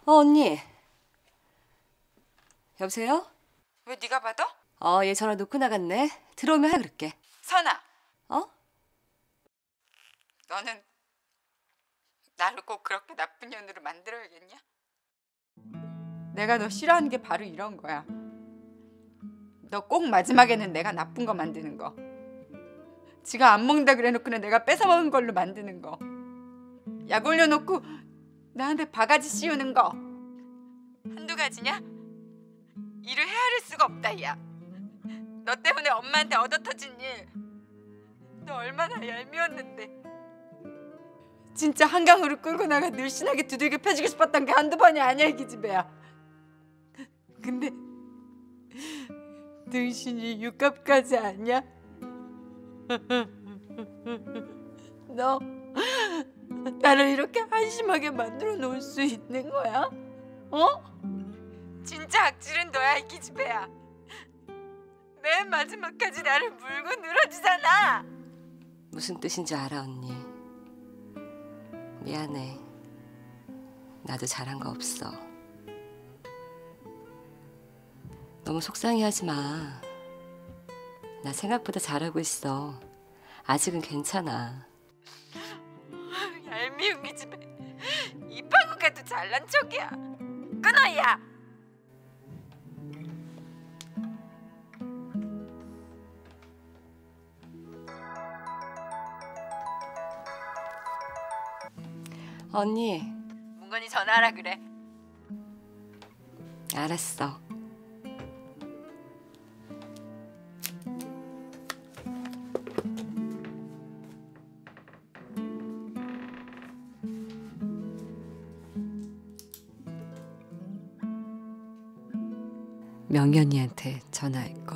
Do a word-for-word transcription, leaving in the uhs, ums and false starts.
어, 언니. 여보세요? 왜 네가 받아? 어, 얘 전화 놓고 나갔네. 들어오면 해 그럴게. 선아, 어? 너는 나를 꼭 그렇게 나쁜 년으로 만들어야겠냐? 내가 너 싫어하는 게 바로 이런 거야. 너 꼭 마지막에는 내가 나쁜 거 만드는 거. 지가 안 먹는다 그래놓고는 내가 뺏어 먹은 걸로 만드는 거. 약 올려놓고 나한테 바가지 씌우는 거. 한두 가지냐? 이를 헤아릴 수가 없다, 야. 너 때문에 엄마한테 얻어터진 일. 너 얼마나 얄미웠는데. 진짜 한강으로 끌고 나가 늘씬하게 두들겨 패주고 싶었던 게 한두 번이 아니야, 이 기집애야. 근데 늘씬이 육갑까지 아니야? 너 나를 이렇게 한심하게 만들어 놓을 수 있는 거야? 어? 진짜 악질은 너야, 이 기집애야. 맨 마지막까지 나를 물고 늘어지잖아. 무슨 뜻인지 알아, 언니. 미안해. 나도 잘한 거 없어. 너무 속상해하지 마. 나 생각보다 잘하고 있어. 아직은 괜찮아. 얄미운 기집애. 입하고 가도 잘난 척이야. 끊어, 야. 언니. 문건이 전화하라 그래. 알았어. 명연이한테 전화할 거.